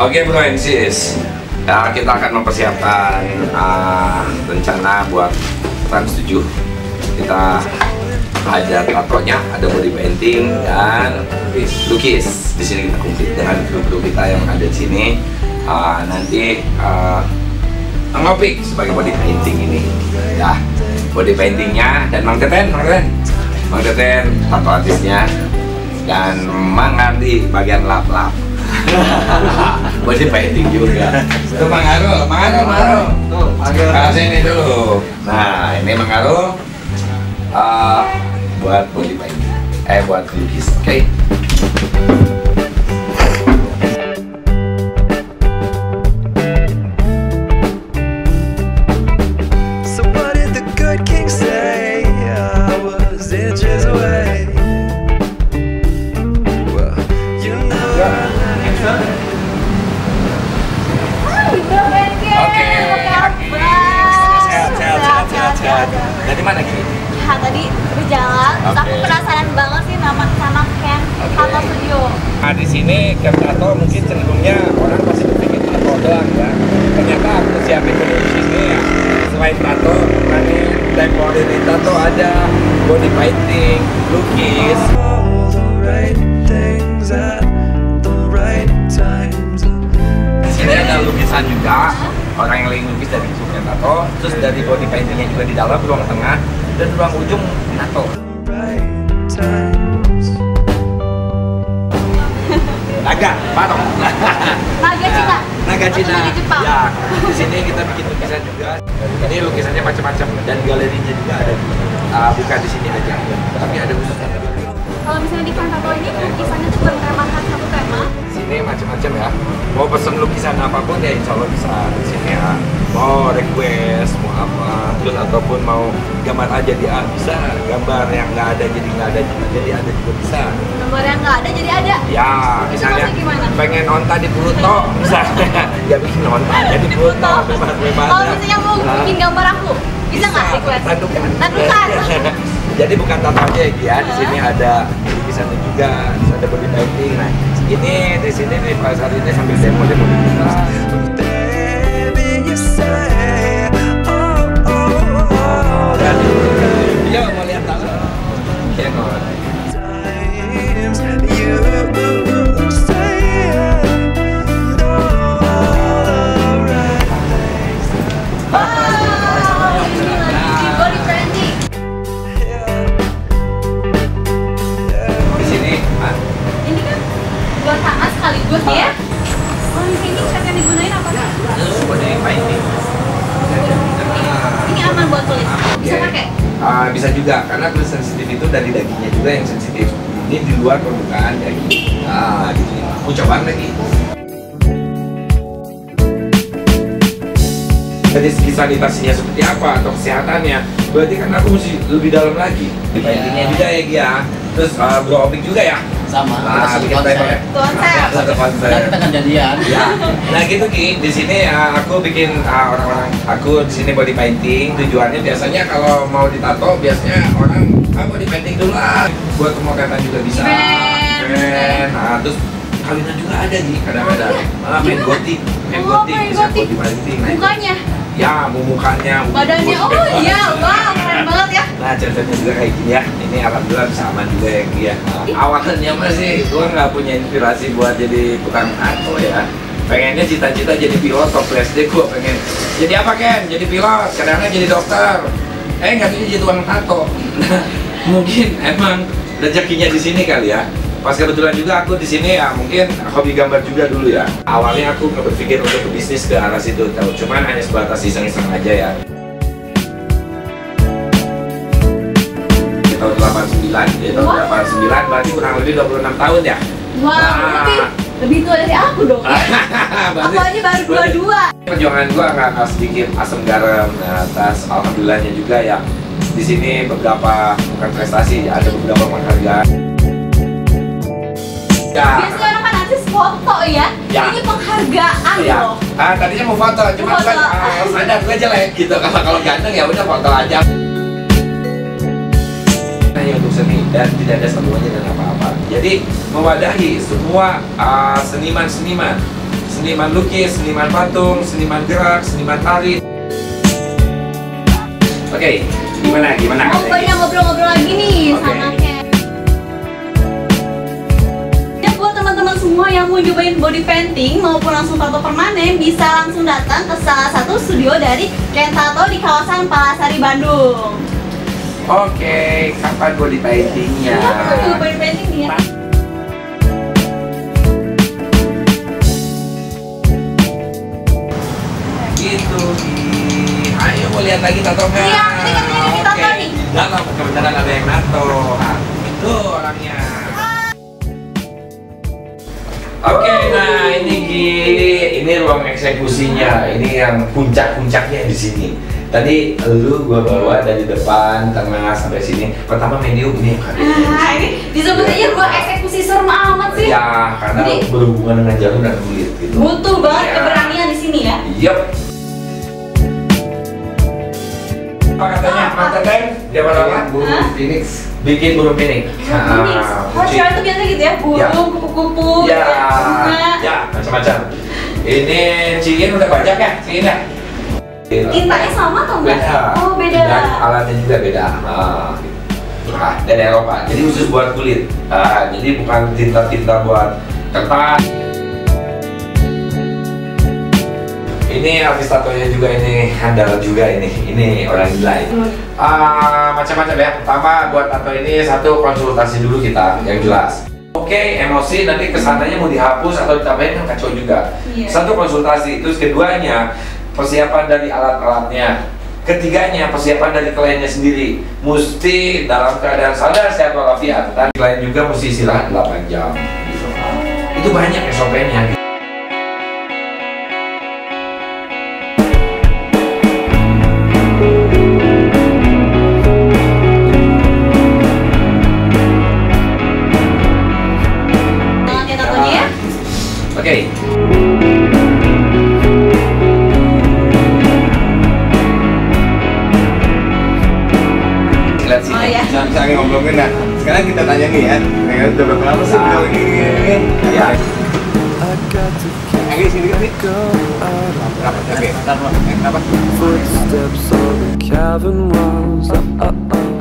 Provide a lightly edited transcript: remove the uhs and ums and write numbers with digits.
Oke bro and sis, ya, kita akan mempersiapkan rencana buat Trans 7. Kita ada tatonya, ada body painting dan lukis. Di sini kita komplit dengan kru-kru kita yang ada di sini. Nanti ngopi sebagai body painting ini. Ya, body paintingnya dan Mang Teten tato artisnya dan Mang Ardi bagian lap-lap. Body painting juga. Itu Mang Arul. Tuh, sini dulu. Nah, ini Mang Arul buat body painting. Buat lukis. Oke. So what did the good king say? I was inches away. Well, you know. Sehat. Dari mana Ki? Ya, tadi berjalan, terus aku penasaran banget sih sama Ken Tato Studio. Nah, di sini Ken Tato mungkin cenderungnya orang pasti berpikir tato doang ya. Ternyata aku siapin dulu di sini ya. Selain tato, tadi temporary tato ada body painting, lukis. All the right things at the right times. Di sini ada lukisan juga. Orang yang lagi lukis dari Ken Tato, terus dari body paintingnya juga di dalam ruang tengah dan ruang ujung tato. Right times. Naga, patok. Naga Cina. Dari Jepang. Ya, di sini kita bikin lukisan juga. Ini lukisannya macam-macam dan galerinya juga ada. Bukan di sini aja, tapi ada khusus. Kalau misalnya di Ken Tato ini lukisannya tuh bertemakan satu tema. Sini macam-macam ya. Mau pesen lukisan apapun ya insya Allah bisa di sini ya. Mau request, mau apa, terus ataupun mau gambar aja bisa. Gambar yang nggak ada jadi nggak ada, jadi ada juga bisa. Gambar yang nggak ada jadi ada. Ya, misalnya pengen onta di Pluto, misalnya ya bikin onta aja di Pluto, bebas-bebas. Kalau misalnya mau bikin gambar aku, bisa nggak request? Tandukan. Jadi bukan tato aja ya, di sini ada lukisannya juga, terus ada body painting. Nah, ini di sini nih Pak saat ini sambil demo kita. Baby, you say, Dan yuk mau lihat tato. Ya kawan. times you say, all the right things. Di body painting. Di sini, Ini kan dua tangan sekaligus ya. Oh, di sini cat yang digunain apa sih? body painting. Ini aman buat kulit. Bisa pakai? Bisa juga, karena kulit sensitif itu dari dagingnya juga yang sensitif. Ini di luar permukaan daging. Gitu. Mau coba lagi. Dari segi sanitasinya seperti apa atau kesehatannya, berarti kan aku mesti lebih dalam lagi. Di paintingnya juga ya Gia. Terus bro opik juga ya. Sama. Bikin paper ya. Satu konsep. Nah, kita kan jadian. Ya, nah gitu Ki. Di sini aku bikin orang-orang. Aku di sini body painting. Tujuannya biasanya kalau mau ditato, biasanya orang body painting dulu lah. Buat pemotretan juga bisa. Keren. Nah, terus kawinan juga ada nih kadang-kadang. Main gotik, bisa body painting. Nah, Mukanya, ya, mukanya, badannya. Oh iya, wow, keren banget ya. Nah, contohnya juga kayak gini ya. Ini alhamdulillah bisa aman juga ya Ki ya. Awalnya masih gua nggak punya inspirasi buat jadi tukang tato ya. Pengennya cita-cita jadi pilot waktu SD. Gua pengen jadi apa Ken? Jadi pilot, kadang-kadang jadi dokter. Nggak bisa jadi tukang tato. Mungkin emang rezekinya di sini kali ya. Pas kebetulan juga aku di sini ya mungkin hobi gambar juga dulu ya. Awalnya aku nggak berpikir untuk berbisnis ke arah situ, cuman hanya sebatas iseng-iseng aja ya. Di tahun 89, di tahun 89 berarti kurang lebih 26 tahun ya. Wow, lebih tua dari aku dong. Aku aja baru 22. Perjuangan gua nggak sedikit asam garam. Nah, atas alhamdulillahnya juga ya. Di sini beberapa bukan prestasi, ada beberapa penghargaan. Ya. Biasanya orang kan artis foto ya. Ini penghargaan loh. Tadinya mau foto, cuma sadar gue jelek gitu. Kalau ganteng ya udah foto aja. Hanya untuk seni dan tidak ada sambungannya dengan apa-apa. Jadi mewadahi semua seniman-seniman seniman lukis, seniman patung, seniman gerak, seniman tari. Oke, gimana? Mau banyak ngobrol-ngobrol lagi nih sama Ken. Ya buat teman-teman semua yang mau cobain body painting maupun langsung tato permanen, bisa langsung datang ke salah satu studio dari Ken Tato di kawasan Palasari, Bandung. Oke, kapan body paintingnya? Iya, body painting nih ya. Gitu, ayo mau lihat lagi tatonya. Iya, ini katanya kita tato nih. Dalam kebenaran ada yang nato. Nah, tuh orangnya. Oke, nah ini ini ruang eksekusinya. Ini yang puncak-puncaknya di sini. Tadi gua bawa dari depan, tengah sampai sini. Pertama medium ini. Ini disebut aja ruang eksekusi, serem amat sih. Ya, karena Jadi, berhubungan dengan jarum dan kulit gitu. butuh banget Ya. keberanian di sini ya. Yup. Apa katanya? Mantan dia apa? Hah? Phoenix. Bikin burung phoenix. Oh, cewek itu biasa gitu ya, burung, kupu-kupu, Ya, bunga. ya, macam-macam. Ini ciin udah banyak ya, ciin ya. Tintanya sama atau enggak? Beda. Oh, beda. Dan alatnya juga beda. Nah, dari Eropa. Jadi khusus buat kulit. Jadi bukan tinta-tinta buat kertas. Ini artis tatonya juga ini handal juga ini orang gila ini. Macam-macam ya. Pertama buat tato ini satu konsultasi dulu kita yang jelas. Oke, emosi nanti kesananya mau dihapus atau ditambahin kan kacau juga. Iya. Satu konsultasi, terus keduanya persiapan dari alat-alatnya. Ketiganya persiapan dari kliennya sendiri. Mesti dalam keadaan sadar sehat walafiat. Dan klien juga mesti istirahat 8 jam. Gitu. Itu banyak SOP-nya. Oke. Lihat sini. Oh ya. Misalnya ngomongin dah. Sekarang kita tanya nih ya. Udah berapa lama sih beliau ini? Ya. Yang ini sini kan nih. Berapa? Oke. Kenapa? Footsteps on the cavern walls.